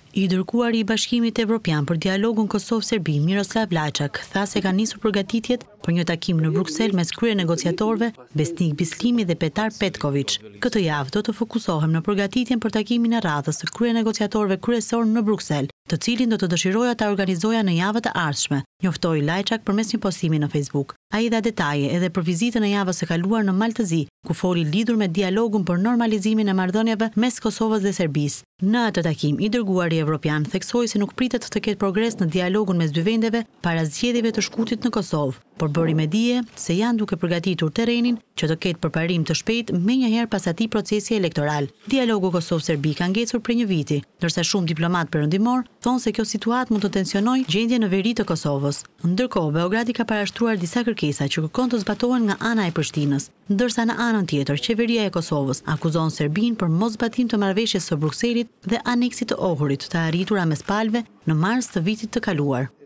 I dërguari i Bashkimit Evropian për dialogun Kosovë-Serbi, Miroslav Lajçak, tha se ka nisur përgatitjet për një takim në Bruksel mes kryenegociatorëve Besnik Bislimi dhe Petar Petković. Këtë javë do të fokusohem në përgatitjen për takimin e radhës të kryenegociatorëve kryesor në Bruksel, të cilin do të dëshiroja ta organizoja në javët e ardhshme, njoftoi Lajçak përmes një postimi në Facebook. Ai dha detaje edhe për vizitën e javës së kaluar në Maltëzi, ku foli lidhur me dialogun për normalizimin e marrëdhënieve mes Kosovës dhe Serbisë. Në atë takim, i dërguari evropian theksoi se nuk pritet të ketë progres në dialogun mes dy vendeve para zgjedhjeve të shkurtit në Kosovë, por bëri me dije se janë duke përgatitur terrenin që të ketë përparim të shpejtë menjëherë pas atij procesi elektoral. Dialogu Kosovë-Serbi ka ngecur prej një viti, ndërsa shumë diplomat perëndimor thonë se kjo situatë mund të tensionojë gjendjen në veri të Kosovës. Ndërkohë, Beogradi ka parashtruar disa kërkesa që kërkon të zbatohen nga ana e Prishtinës, ndërsa në anën tjetër, qeveria e Kosovës akuzon Serbinë për moszbatim të marrëveshjes së Brukselit dhe aneksit të Ohurit të arritura mes palëve në mars të vitit të kaluar.